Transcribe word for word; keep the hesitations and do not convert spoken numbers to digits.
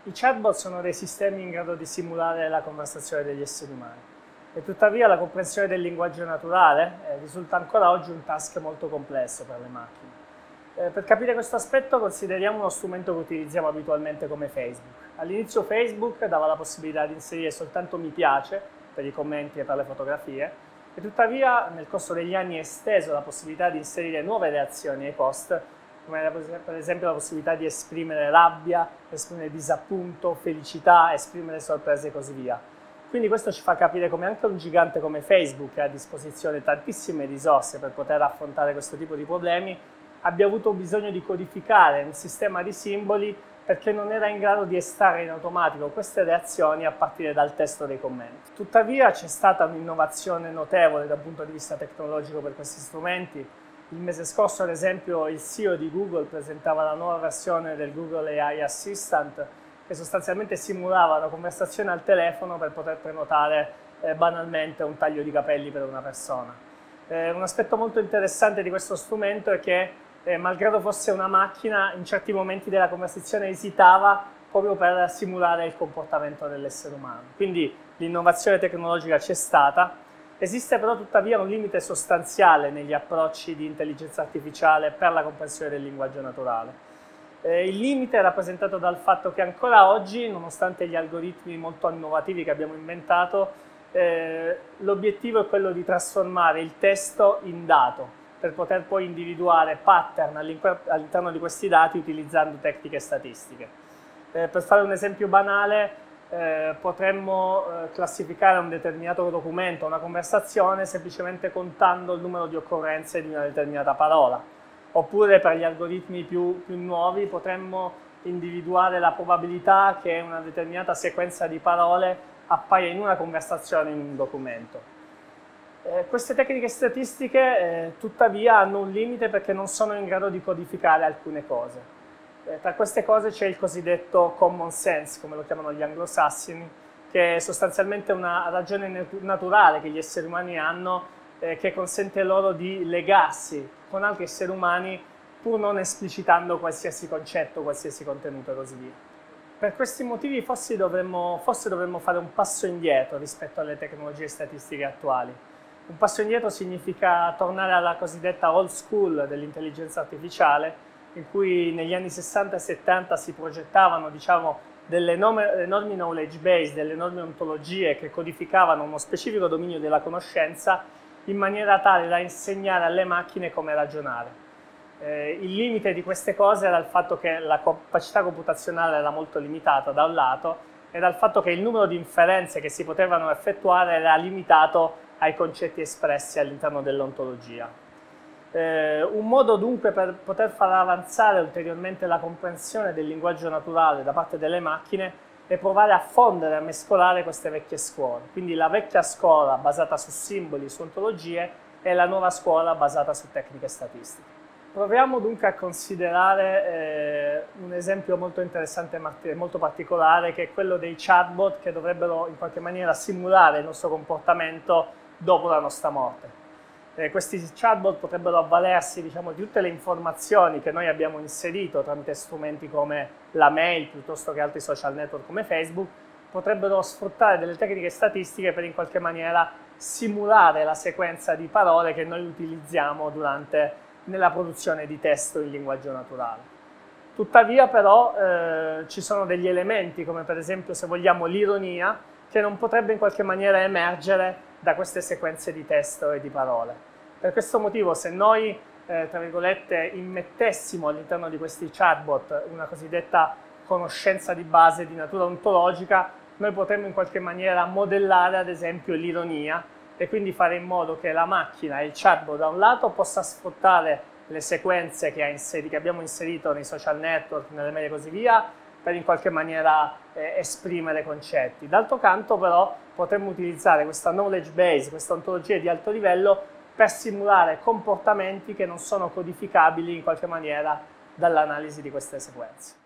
I chatbot sono dei sistemi in grado di simulare la conversazione degli esseri umani e tuttavia la comprensione del linguaggio naturale eh, risulta ancora oggi un task molto complesso per le macchine. Eh, per capire questo aspetto consideriamo uno strumento che utilizziamo abitualmente come Facebook. All'inizio Facebook dava la possibilità di inserire soltanto mi piace per i commenti e per le fotografie e tuttavia nel corso degli anni è esteso la possibilità di inserire nuove reazioni ai post, come per esempio la possibilità di esprimere rabbia, esprimere disappunto, felicità, esprimere sorprese e così via. Quindi questo ci fa capire come anche un gigante come Facebook, che ha a disposizione tantissime risorse per poter affrontare questo tipo di problemi, abbia avuto bisogno di codificare un sistema di simboli perché non era in grado di estrarre in automatico queste reazioni a partire dal testo dei commenti. Tuttavia c'è stata un'innovazione notevole dal punto di vista tecnologico per questi strumenti. Il mese scorso, ad esempio, il C E O di Google presentava la nuova versione del Google A I Assistant che sostanzialmente simulava una conversazione al telefono per poter prenotare eh, banalmente un taglio di capelli per una persona. Eh, un aspetto molto interessante di questo strumento è che, eh, malgrado fosse una macchina, in certi momenti della conversazione esitava proprio per simulare il comportamento dell'essere umano. Quindi l'innovazione tecnologica c'è stata. Esiste però tuttavia un limite sostanziale negli approcci di intelligenza artificiale per la comprensione del linguaggio naturale. Eh, il limite è rappresentato dal fatto che ancora oggi, nonostante gli algoritmi molto innovativi che abbiamo inventato, eh, l'obiettivo è quello di trasformare il testo in dato per poter poi individuare pattern all'interno di questi dati utilizzando tecniche statistiche. Eh, per fare un esempio banale, Eh, potremmo eh, classificare un determinato documento, una conversazione, semplicemente contando il numero di occorrenze di una determinata parola. Oppure per gli algoritmi più, più nuovi potremmo individuare la probabilità che una determinata sequenza di parole appaia in una conversazione in un documento. Eh, queste tecniche statistiche eh, tuttavia hanno un limite perché non sono in grado di codificare alcune cose. Tra queste cose c'è il cosiddetto common sense, come lo chiamano gli anglosassoni, che è sostanzialmente una ragione naturale che gli esseri umani hanno, eh, che consente loro di legarsi con altri esseri umani pur non esplicitando qualsiasi concetto, qualsiasi contenuto e così via. Per questi motivi forse dovremmo, forse dovremmo fare un passo indietro rispetto alle tecnologie statistiche attuali. Un passo indietro significa tornare alla cosiddetta old school dell'intelligenza artificiale, in cui negli anni sessanta e settanta si progettavano, diciamo, delle enormi knowledge base, delle enormi ontologie che codificavano uno specifico dominio della conoscenza in maniera tale da insegnare alle macchine come ragionare. Eh, il limite di queste cose era il fatto che la capacità computazionale era molto limitata da un lato e dal fatto che il numero di inferenze che si potevano effettuare era limitato ai concetti espressi all'interno dell'ontologia. Eh, un modo dunque per poter far avanzare ulteriormente la comprensione del linguaggio naturale da parte delle macchine è provare a fondere, a mescolare queste vecchie scuole. Quindi la vecchia scuola basata su simboli, su ontologie e la nuova scuola basata su tecniche statistiche. Proviamo dunque a considerare eh, un esempio molto interessante e molto particolare, che è quello dei chatbot che dovrebbero in qualche maniera simulare il nostro comportamento dopo la nostra morte. Eh, questi chatbot potrebbero avvalersi, diciamo, di tutte le informazioni che noi abbiamo inserito tramite strumenti come la mail piuttosto che altri social network come Facebook, potrebbero sfruttare delle tecniche statistiche per in qualche maniera simulare la sequenza di parole che noi utilizziamo durante, nella produzione di testo in linguaggio naturale. Tuttavia però eh, ci sono degli elementi come per esempio, se vogliamo, l'ironia, che non potrebbe in qualche maniera emergere da queste sequenze di testo e di parole. Per questo motivo, se noi, eh, tra virgolette, immettessimo all'interno di questi chatbot una cosiddetta conoscenza di base di natura ontologica, noi potremmo in qualche maniera modellare, ad esempio, l'ironia e quindi fare in modo che la macchina e il chatbot, da un lato, possa sfruttare le sequenze che, ha inseri- che abbiamo inserito nei social network, nelle mail e così via, per in qualche maniera eh, esprimere concetti. D'altro canto però potremmo utilizzare questa knowledge base, questa ontologia di alto livello per simulare comportamenti che non sono codificabili in qualche maniera dall'analisi di queste sequenze.